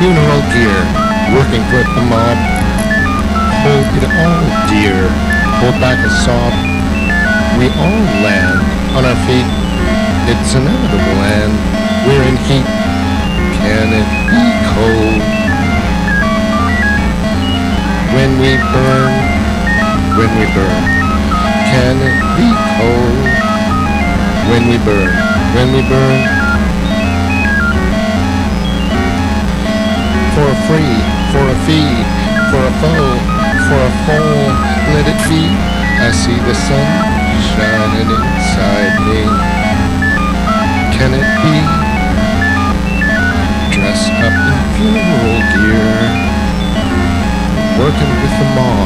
funeral gear, working with the mob. Hold it all dear, hold back a sob. We all land on our feet. It's inevitable and we're in heat. Can it be cold when we burn? When we burn. Can it be cold when we burn? When we burn. For a free, for a fee, for a foe, for a foe, let it be. I see the sun shining inside me. Can it be? Dressed up in funeral gear, working with the mob.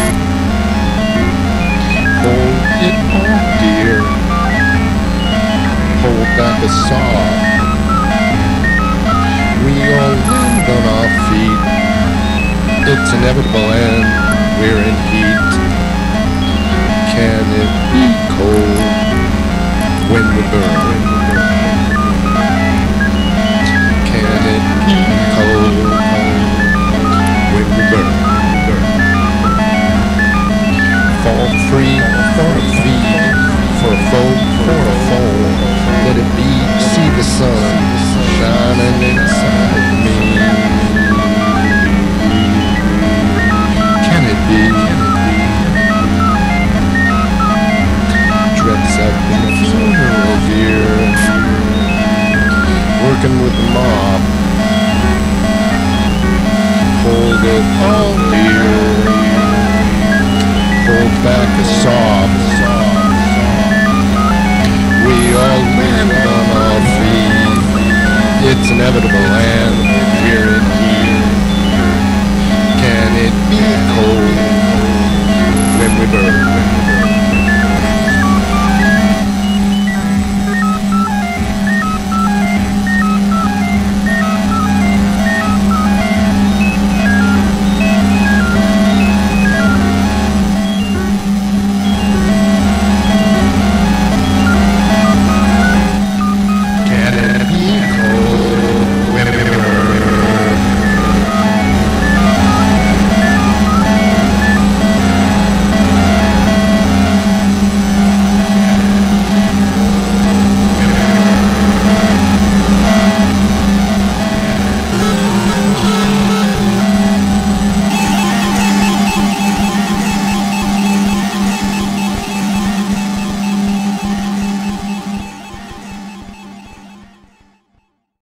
Hold it all dear, hold back a sob. We all land on our feet. It's inevitable and we're in heat. Can it be cold when we burn? Can it be cold when we burn? Fall free for a fee, for a foe, for a foe. Let it be. See the sun shining inside me. Can it be? Dress up in funeral gear, working with the mob. Hold it all dear, hold back a sob. We all land on our feet. It's inevitable